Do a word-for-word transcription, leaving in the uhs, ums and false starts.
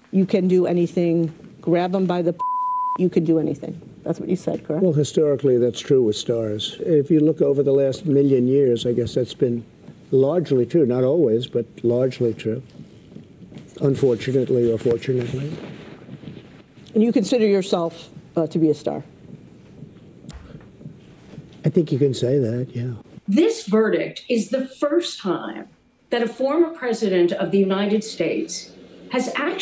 you can do anything, grab them by the you can do anything. That's what you said, correct? Well, historically, that's true with stars. If you look over the last million years, I guess that's been largely true. Not always, but largely true. Unfortunately or fortunately. And you consider yourself uh, to be a star? I think you can say that, yeah. This verdict is the first time that a former president of the United States has actually